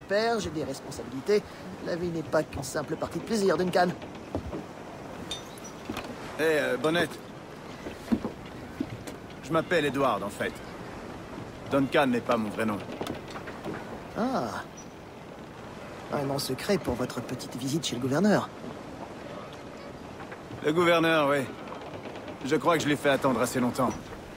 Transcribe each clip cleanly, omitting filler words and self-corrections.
père, j'ai des responsabilités. La vie n'est pas qu'une simple partie de plaisir, Duncan. Bonnet. Je m'appelle Edward, en fait. Duncan n'est pas mon vrai nom. Ah. Un nom secret pour votre petite visite chez le gouverneur. Le gouverneur, oui. Je crois que je l'ai fait attendre assez longtemps.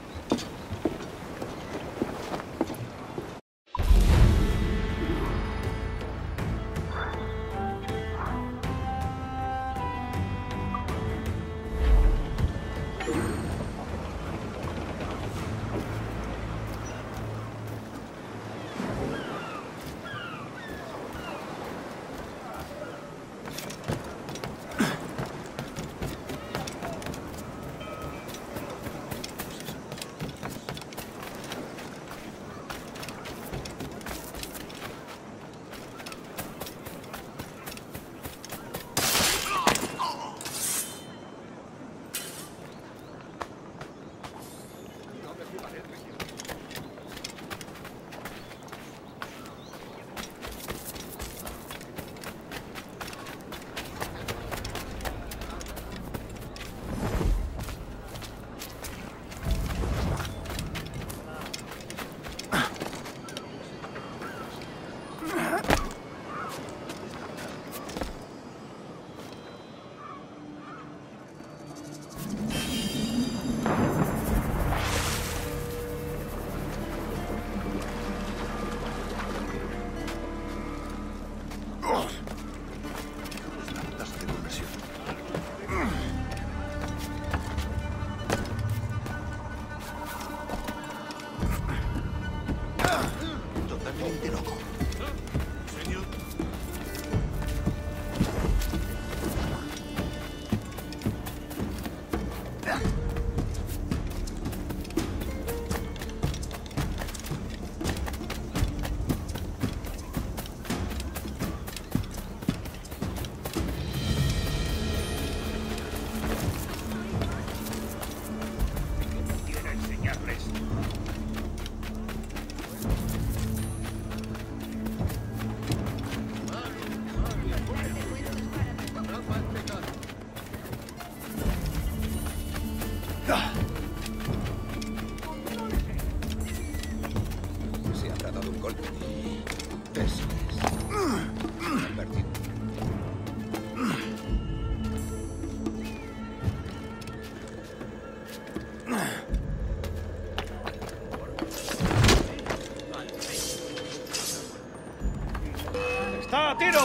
¡Está a tiro!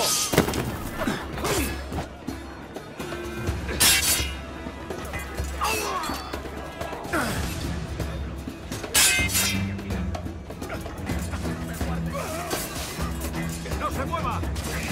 ¡Que no se mueva!